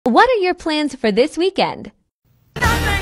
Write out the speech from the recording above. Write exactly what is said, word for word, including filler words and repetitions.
What are your plans for this weekend? Nothing.